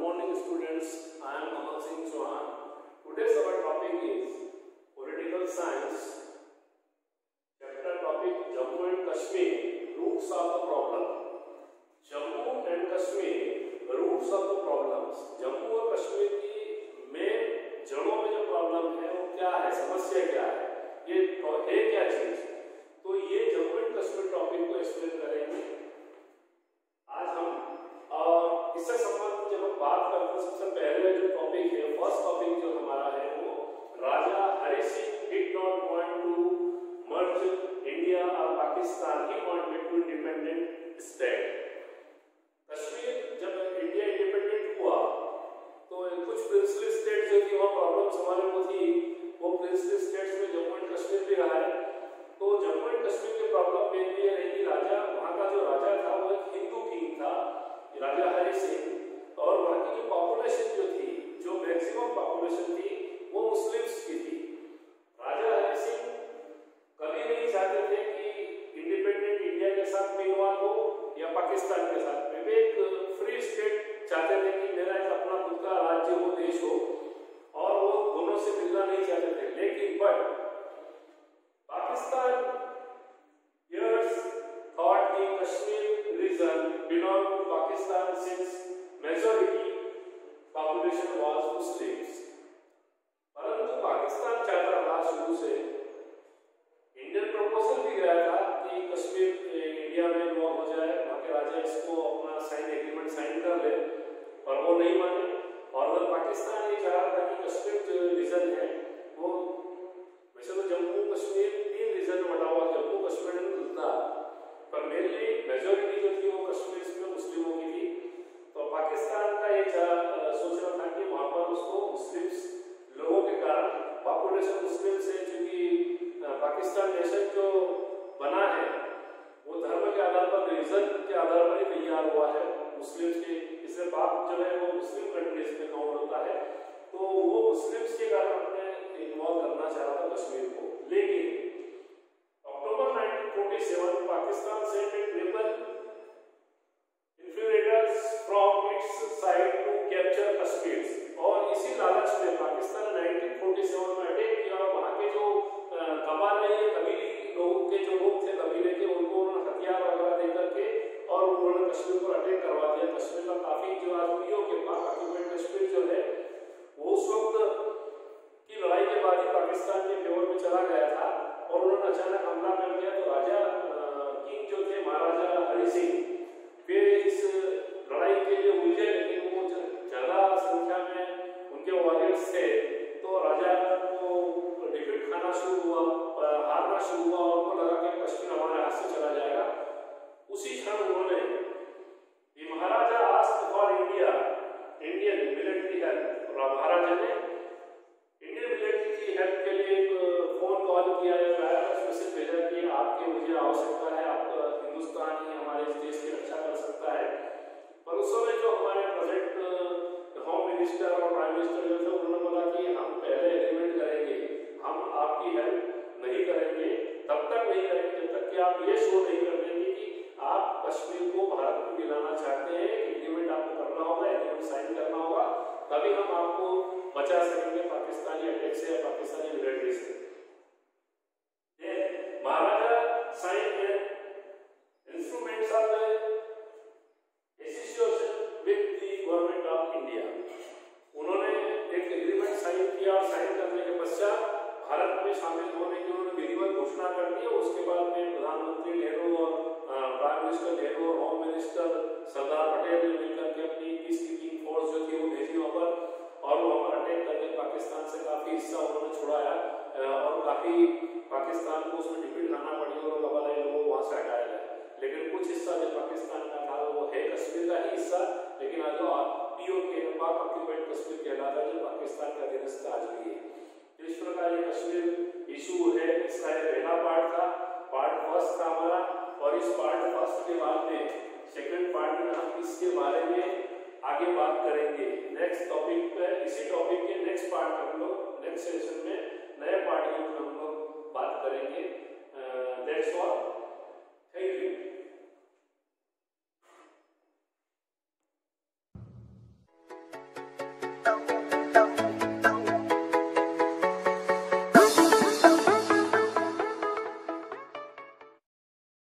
morning students. I am Amal Singh Chauhan. Today's our topic is political science. Chapter topic Jammu and Kashmir, roots of the problem. Jammu and Kashmir, roots of the problems. Jammu और कश्मीर की main जड़ों में जो problem है वो क्या है, समस्या क्या है, ये है क्या चीज, तो ये जम्मू एंड कश्मीर टॉपिक को एक्सप्लेन करेंगे आज हम। और इससे संबंधित जब हम बात करते हैं, सबसे पहले जो टॉपिक है, फर्स्ट टॉपिक जो हमारा है वो Raja Hari Singh did not want to merge India और Pakistan, he wanted to independent state. Kashmir जब इंडिया इंडिपेंडेंट हुआ तो कुछ प्रिंसली स्टेट जो थी वहाँ प्रॉब्लम्स हमारे को थी, वो प्रिंसली स्टेट्स में जम्मू एंड कश्मीर भी रहा है। तो जम्मू एंड कश्मीर की प्रॉब्लम मेनली ये रही, राजा वहाँ का जो राजा था वो एक हिंदू किंग था, राजा हरि सिंह, और वहाँ की जो पॉपुलेशन जो थी, जो मैक्सिमम पॉपुलेशन थी वो मुस्लिम्स की थी। राजा हरि सिंह कभी नहीं चाहते थे कि इंडिपेंडेंट इंडिया के साथ में इन्वॉल्व हो या पाकिस्तान के साथ में, वे एक फ्री स्टेट चाहते थे कि मेरा एक अपना खुद का राज्य हो, देश हो, और वो दोनों से मिलना नहीं चाहते थे। लेकिन but Pakistan years thought the Kashmir region belonged to Pakistan since majority population was Muslims। परंतु पाकिस्तान चाहता था शुरू से, इंडियन प्रपोजल भी गया था कि कश्मीर इंडिया में इन्वॉल्व हो जाए, वहाँ के राजा इसको अपना एग्रीमेंट साइन कर ले, पर वो नहीं माने। और अगर पाकिस्तान ये चाह रहा था कि कश्मीर जो रीजन है वो, वैसे तो जम्मू कश्मीर 3 रीजन में बटा हुआ, जम्मू कश्मीर एंड लद्दाख, पर मेनली मेजोरिटी जो थी वो कश्मीर में मुस्लिमों की थी। तो पाकिस्तान का ये सोच रहा था कि वहाँ पर उसको मुस्लिम्स लोगों के कारण, पॉपुलेशन मुस्लिम से, चूंकि पाकिस्तान नेशन जो बना है वो धर्म के आधार पर, रिलीजन के आधार पर ही तैयार हुआ है मुस्लिम्स के, इससे बात जो है वो मुस्लिम कंट्रीज में काउंट होता है। तो वो मुस्लिम्स के कारण अपने इन्वॉल्व करना चाह रहा था कश्मीर को। लेकिन October 1947 Pakistan sent its naval infiltrators from its side to capture Kashmir, और इसी लालच में पाकिस्तान 1947 में अटैक किया, और वहाँ के जो कबाइली कबीले लोगों के जो लोग थे कबीले के, उनको उन्होंने हथियार वगैरह दे करके और उन्होंने कश्मीर पर अटैक करवा दिया। कश्मीर का काफी जो आज पीओ के पास ऑक्यूपेड कश्मीर जो है वो उस वक्त की लड़ाई के बाद ही पाकिस्तान के फेवर में चला गया था, और उन्होंने अचानक हमला कर दिया। तो राजा किंग जो थे, महाराजा हरि सिंह, वे इस लड़ाई के लिए उलझे, लेकिन वो ज्यादा संख्या में उनके वॉरियर्स थे, तो राजा को डिफीट खाना शुरू हुआ, हारना शुरू हुआ, और उनको लगा कि कश्मीर हमारे हाथ से चला जाएगा। उसी क्षण उन्होंने Maharaja asked for Indian military help, और महाराजा ने इंडियन मिलिट्री की हेल्प के लिए एक फोन कॉल किया, मैसेज भेजा कि आपकी मुझे आवश्यकता है, आपका हिंदुस्तान ही हमारे इस देश की रक्षा कर सकता है। पर उस समय जो हमारे प्रेजेंट होम मिनिस्टर और प्राइम मिनिस्टर जो थे, उन्होंने बोला कि हम पहले एग्रीमेंट करेंगे, हम आपकी हेल्प नहीं करेंगे, तब तक नहीं करेंगे जब तक कि आप ये शो नहीं कर देंगे कि आप कश्मीर को भारत में मिलाना चाहते हैं। एग्रीमेंट आपको करना होगा, एग्रीमेंट साइन करना होगा, तभी हम आपको बचा सकेंगे पाकिस्तानी अटैक से या पाकिस्तानी मिलिट्री से। Maharaja sign instruments of association with the government of India. उन्होंने एक एग्रीमेंट साइन किया, और साइन करने के पश्चात भारत में शामिल होने की उन्होंने विधिवत घोषणा कर दी। उसके बाद में प्रधानमंत्री नेहरू और प्राइम मिनिस्टर नेहरू और होम मिनिस्टर सरदार पटेल ने मिलकर के अपनी पीस कीपिंग फोर्स जो थी वो भेजी वहाँ पर, और वहाँ पर अटैक करके पाकिस्तान से काफी हिस्सा उन्होंने छुड़ाया, और काफी पाकिस्तान को उसमें डिफीट खाना पड़ी, और कबाइली लोगों वहाँ से हटाया गया। लेकिन कुछ हिस्सा जो पाकिस्तान का था वो है कश्मीर का ही हिस्सा, लेकिन आज पीओ के पाक ऑक्यूपाइड कश्मीर कहलाता है, जो पाकिस्तान का अधीनस्थ आज भी है। तो इस प्रकार ये कश्मीर इशू है, इसका पहला पार्ट था, पार्ट फर्स्ट था हमारा। और इस पार्ट फर्स्ट के बाद में सेकंड पार्ट में हम इसके बारे में आगे बात करेंगे नेक्स्ट टॉपिक पे। इसी टॉपिक के नेक्स्ट पार्ट हम लोग नेक्स्ट सेशन में नए